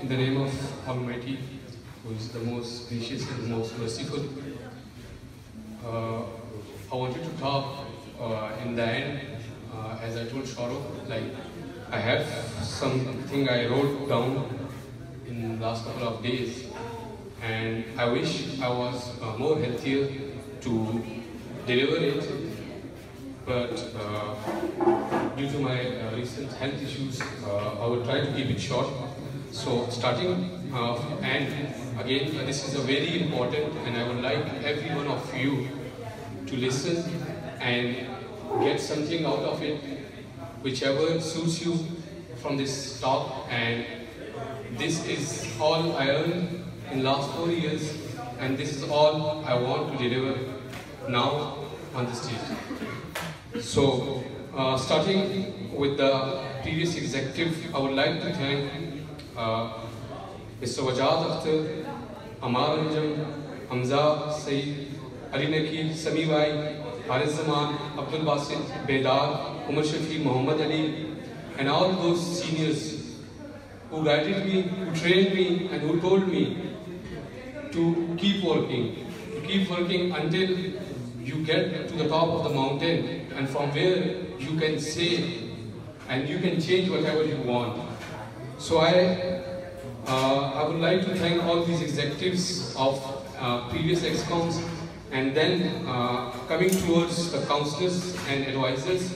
In the name of Almighty, who is the most gracious and the most merciful, I wanted to talk in the end, as I told Shahrukh, like I have something I wrote down in the last couple of days, and I wish I was more healthier to deliver it, but due to my recent health issues, I will try to keep it short. So starting and again, this is a very important, and I would like every one of you to listen and get something out of it, whichever suits you from this talk. And this is all I earned in last 4 years, and this is all I want to deliver now on the stage. So starting with the previous executive, I would like to thank Mr. Wajad Akhtar, Amar Anjam, Hamza Saeed, Ali Nakir, Sami Bhai, Haris Zaman, Abdul Basit, Bedar, Umar Shafi, Muhammad Ali, and all those seniors who guided me, who trained me, and who told me to keep working until you get to the top of the mountain, and from where you can say and you can change whatever you want. So I would like to thank all these executives of previous ExComs, and then coming towards the counselors and advisors,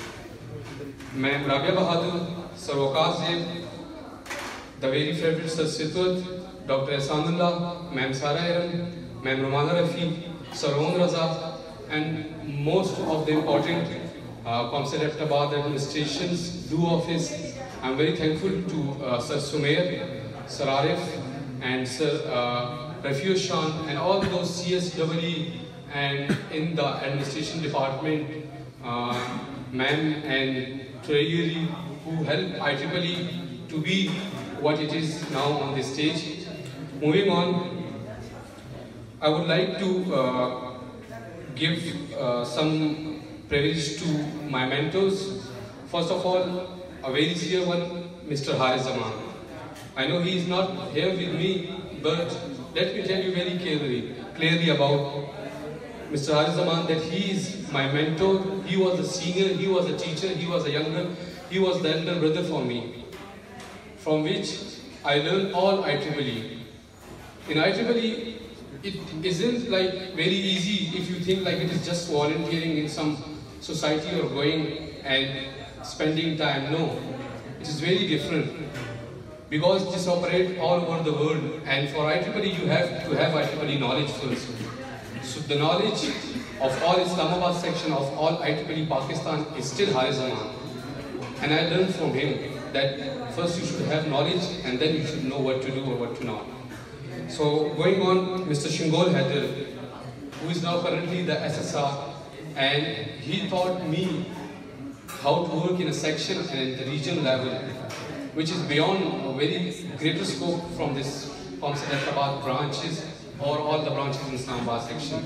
Ma'am Rabia Bahadur, Sir Waqas Zeb, the very favorite Sir Sitwat, Dr. Ehsanullah, Ma'am Sara Eram, Ma'am Romana Rafi, Sir Om Raza, and most of the important Comsat Abbottabad administrations, do office. I'm very thankful to Sir Sumer, Sir Arif, and Sir Rafiur Shan, and all those CSWE and in the administration department, ma'am and Treasury, who helped IEEE to be what it is now on this stage. Moving on, I would like to give some privilege to my mentors. First of all, a very dear one, Mr. Haris Zaman. I know he is not here with me, but let me tell you very clearly about Mr. Haris Zaman, that he is my mentor. He was a senior, he was a teacher, he was a younger, he was the elder brother for me, from which I learned all IEEE. In IEEE, it isn't like very easy if you think like it is just volunteering in some society or going and spending time. No, it is very different, because this operates all over the world, and for IEEE you have to have IEEE knowledge first. So the knowledge of all Islamabad section of all IEEE Pakistan is still Haris Zaman, and I learned from him that first you should have knowledge and then you should know what to do or what to not. So going on, Mr. Shingol Haider, who is now currently the SSR, and he taught me how to work in a section and at the region level, which is beyond a very greater scope from this Comsat Abbottabad branches or all the branches in Islamabad section.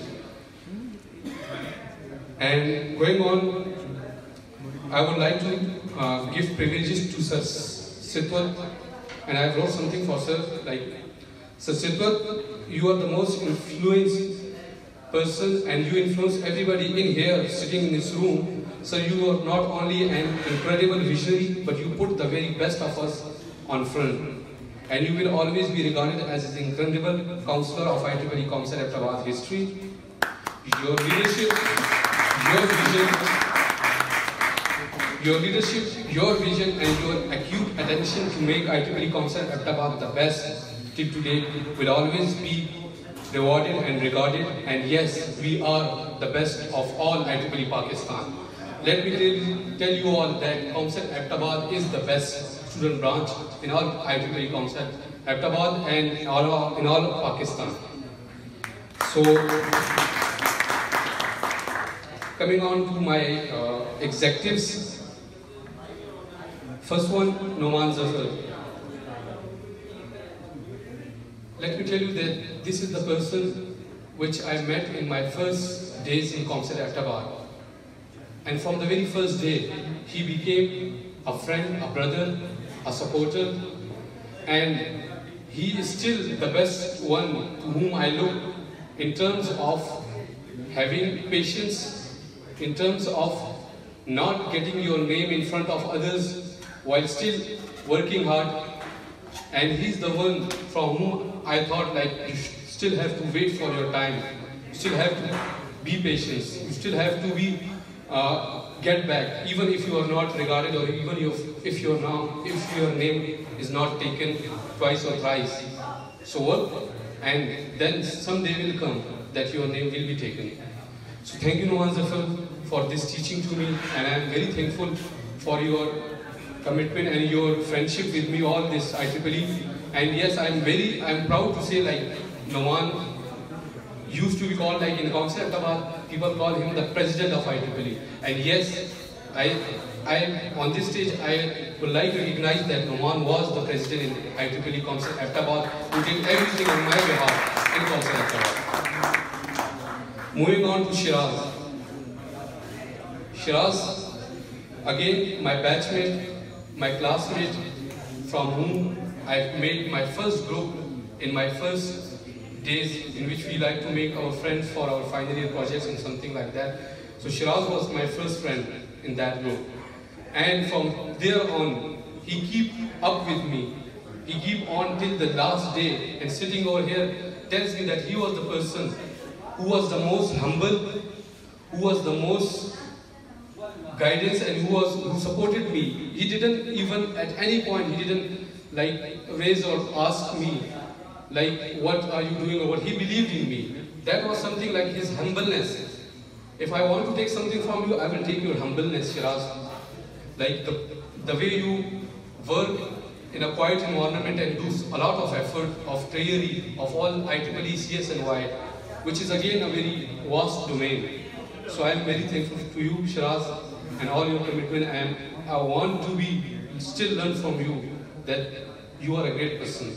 And going on, I would like to give privileges to Sir Sitwat, and I wrote something for Sir, like, Sir Sitwat, you are the most influenced person, and you influence everybody in here sitting in this room. So you are not only an incredible visionary, but you put the very best of us on front. And you will always be regarded as an incredible counselor of IEEE Comsat Abbottabad history. Your leadership, your vision, and your acute attention to make IEEE Comsat Abbottabad the best till today will always be rewarded and regarded. And yes, we are the best of all IEEE Pakistan. Let me tell you all that Comsat Abbottabad is the best student branch in all IEEE Comsat Abbottabad and in all of Pakistan. So, coming on to my executives. First one, Noman Zafar. Let me tell you that this is the person which I met in my first days in Comsat Abbottabad. And from the very first day, he became a friend, a brother, a supporter, and he is still the best one to whom I look in terms of having patience, in terms of not getting your name in front of others while still working hard. And he's the one from whom I thought like you still have to wait for your time, you still have to be patient, you still have to be get back, even if you are not regarded, or even if your name is not taken twice or thrice. So work, and then someday will come that your name will be taken. So thank you, Numan Zafar, for this teaching to me, and I am very thankful for your commitment and your friendship with me all this IEEE. And yes, I'm proud to say like Numan used to be called like in concept about people call him the president of IEEE. And yes, I on this stage I would like to recognize that Numan was the president in IEEE Council Ahmedabad, who did everything on my behalf in Council Ahmedabad. Moving on to Shiraz. Shiraz, again my batchmate, my classmate, from whom I've made my first group in my first days, in which we like to make our friends for our final year projects and something like that. So Shiraz was my first friend in that group. And from there on, he kept up with me. He kept on till the last day, and sitting over here tells me that he was the person who was the most humble, who was the most guidance, and who supported me. He didn't even at any point, he didn't like raise or ask me like what are you doing or what. He believed in me. That was something like his humbleness. If I want to take something from you, I will take your humbleness, Shiraz. Like the way you work in a quiet environment and do a lot of effort of prayery of all IEEE, CS and Y, which is again a very vast domain. So I am very thankful to you, Shiraz, and all your commitment. I want to be still learn from you that you are a great person.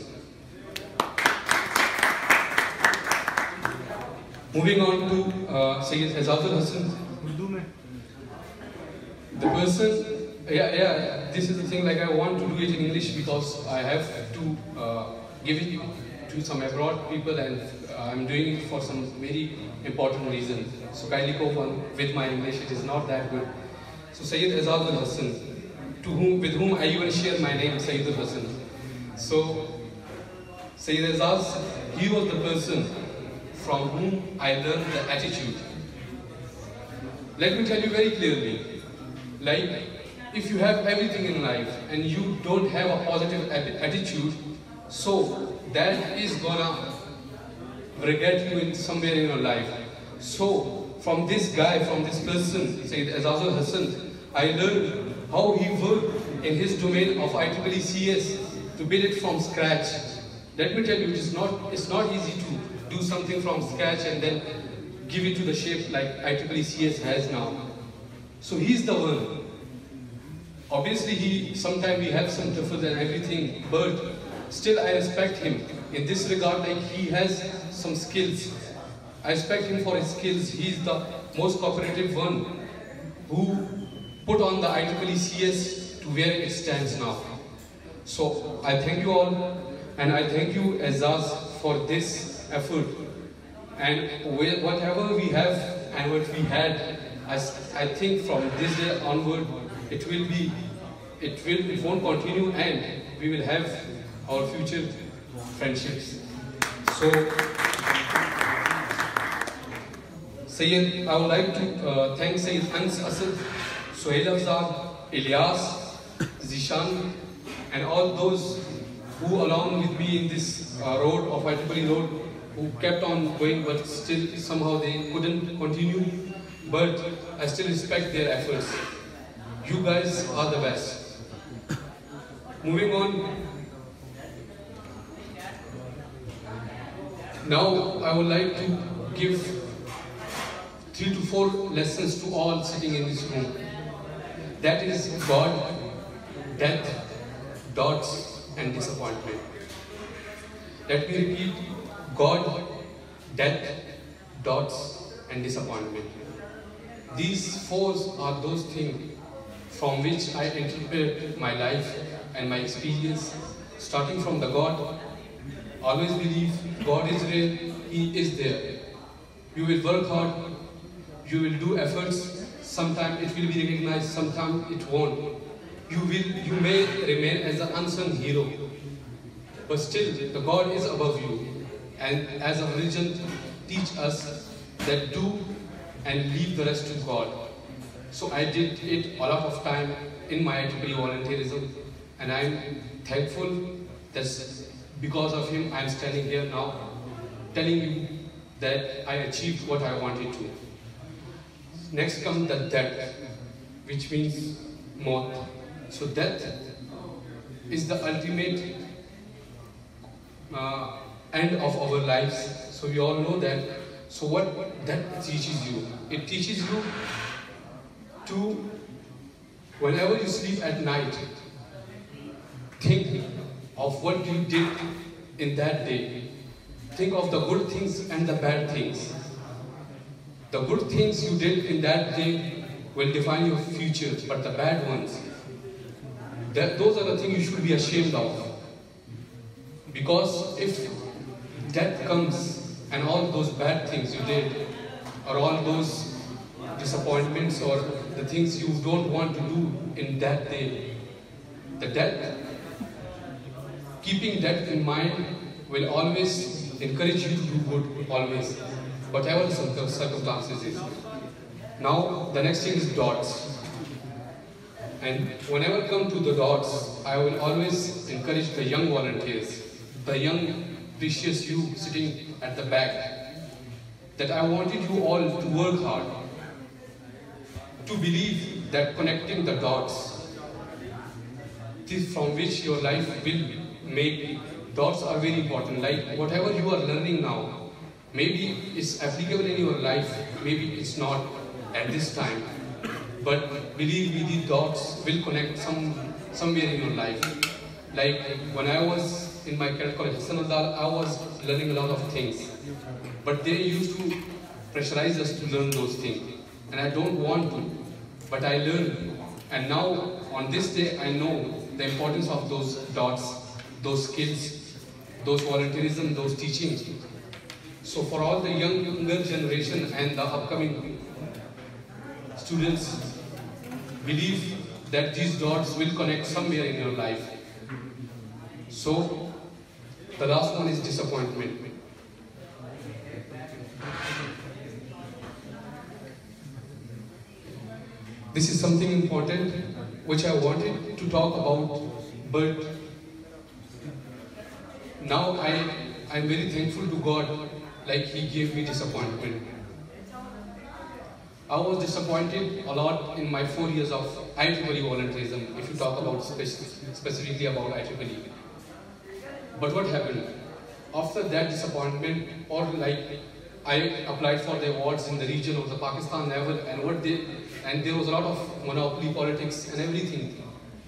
Moving on to Sayyid Azadul Hasan. The person, this is the thing, like I want to do it in English because I have to give it to some abroad people, and I'm doing it for some very important reason. So kindly cope on with my English, it is not that good. So Sayyid Azadul Hasan, with whom I even share my name, Sayyidul Hasan. So Sayyid Azaz, he was the person from whom I learned the attitude. Let me tell you very clearly, like if you have everything in life and you don't have a positive attitude, so that is gonna regret you in somewhere in your life. So from this guy, from this person, Sayyid Azazul Hasan, I learned how he worked in his domain of IEEE CS to build it from scratch. Let me tell you, it's not easy to do something from scratch and then give it to the shape like IEEE CS has now. So he's the one. Obviously, sometimes we have some difference and everything, but still I respect him. In this regard, like he has some skills. I respect him for his skills. He's the most cooperative one who put on the IEEE CS to where it stands now. So I thank you all, and I thank you Azaz for this effort. And whatever we have and what we had, I think from this day onward, it won't continue, and we will have our future friendships. So, Sayyid, I would like to thank Sayyid Hans Asad, Suhail Afzal, Ilyas, Zishan, and all those who along with me in this road of IEEE road, who kept on going, but still somehow they couldn't continue. But I still respect their efforts. You guys are the best. Moving on. Now I would like to give 3 to 4 lessons to all sitting in this room. That is God, death, doubts, and disappointment. Let me repeat: God, death, doubts, and disappointment. These 4 are those things from which I interpret my life and my experience, starting from the God, Always believe God is real, He is there. You will work hard, you will do efforts, sometimes it will be recognized, sometimes it won't. You may remain as an unsung hero, but still the God is above you. And as a religion, teach us that do and leave the rest to God. So I did it a lot of time in my IEEE volunteerism, and I'm thankful that because of him I'm standing here now telling you that I achieved what I wanted to. Next comes the death, which means maut. So death is the ultimate end of our lives. So we all know that. So what that teaches you? It teaches you to, whenever you sleep at night, think of what you did in that day. Think of the good things and the bad things. The good things you did in that day will define your future, but the bad ones, those are the things you should be ashamed of. Because if death comes and all those bad things you did, or all those disappointments or the things you don't want to do in that day, the death, keeping that in mind will always encourage you to do good, always, whatever the circumstances is. Now, the next thing is dots. And whenever I come to the dots, I will always encourage the young volunteers, the young, precious you sitting at the back, that I wanted you all to work hard, to believe that connecting the dots, this from which your life will make. Dots are very important. Like whatever you are learning now, maybe it's applicable in your life, maybe it's not at this time. But believe me, the dots will connect somewhere in your life. Like when I was in my cadet college, I was learning a lot of things. But they used to pressurize us to learn those things. And I don't want to, but I learned. And now, on this day, I know the importance of those dots, those skills, those volunteerism, those teachings. So for all the younger generation and the upcoming students, believe that these dots will connect somewhere in your life. So, the last one is disappointment. This is something important which I wanted to talk about, but now I'm very thankful to God, like He gave me disappointment. I was disappointed a lot in my 4 years of IEEE volunteerism, if you talk about specifically about IEEE. But what happened? After that disappointment, or like I applied for the awards in the region of the Pakistan level, and there was a lot of monopoly politics and everything.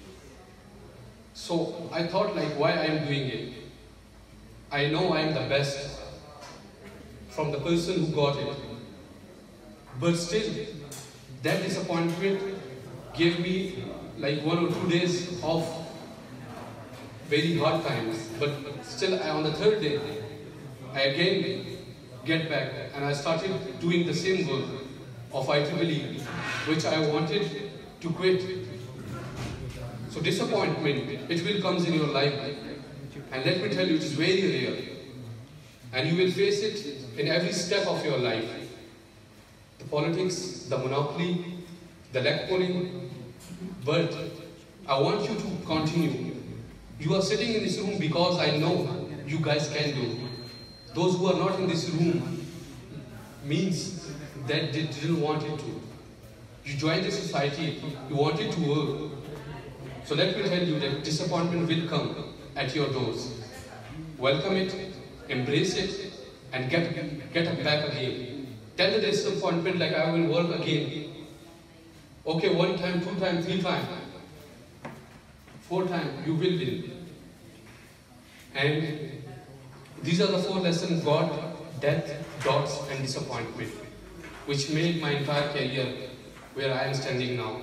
So I thought like, why I am doing it? I know I am the best from the person who got it. But still, that disappointment gave me like 1 or 2 days of very hard times. But still, on the third day, I again get back and I started doing the same work of IEEE, which I wanted to quit. So disappointment, it will come in your life. And let me tell you, it is very rare. And you will face it in every step of your life. The politics, the monopoly, the leg pulling. But I want you to continue. You are sitting in this room because I know you guys can do. Those who are not in this room means that they didn't want it to. You joined the society, you wanted to work. So let me tell you that disappointment will come at your doors. Welcome it, embrace it, and get back again. Tell the disappointment like I will work again. Okay, 1 time, 2 times, 3 times, 4 times, you will win. And these are the 4 lessons: God, death, dots, and disappointment, which made my entire career where I am standing now.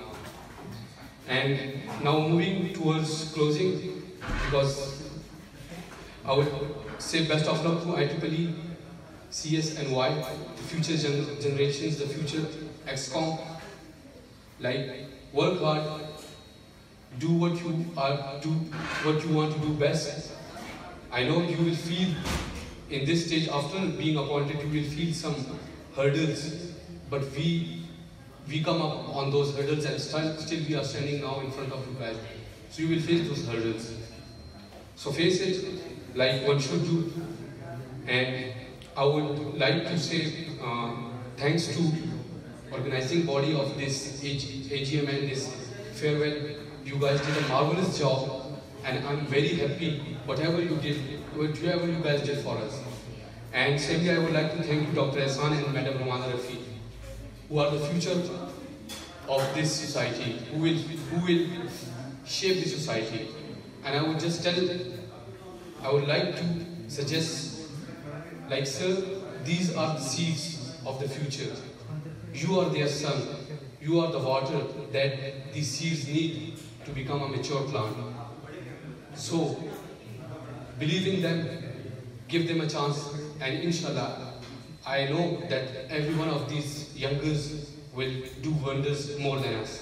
And now moving towards closing, because say best of luck to IEEE, CS and Y, the future generations, the future XCOM. Like, work hard, do what you want to do best. I know you will feel in this stage, after being appointed, you will feel some hurdles, but we come up on those hurdles, and still we are standing now in front of you guys. So you will face those hurdles. So face it like one should do. And I would like to say thanks to organizing body of this AGM and this farewell. You guys did a marvelous job, and I'm very happy whatever you guys did for us. And secondly, I would like to thank Dr. Ehsan and Madam Rumana Rafi, who are the future of this society, who will shape the society. And I would like to suggest, like, sir, these are the seeds of the future. You are their son. You are the water that these seeds need to become a mature plant. So, believe in them, give them a chance, and inshallah, I know that every one of these youngers will do wonders more than us.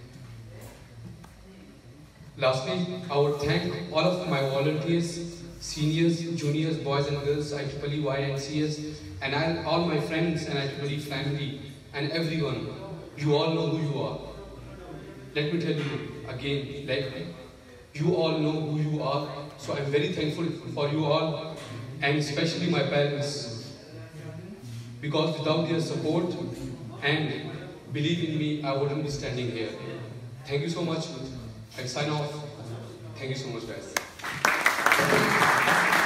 Lastly, I would thank all of my volunteers, seniors, juniors, boys and girls, IEEE, Y and CS, and all my friends and IEEE family, and everyone. You all know who you are. Let me tell you again, like, you all know who you are, so I'm very thankful for you all, and especially my parents, because without their support and believe in me, I wouldn't be standing here. Thank you so much. I sign off. Thank you so much, guys.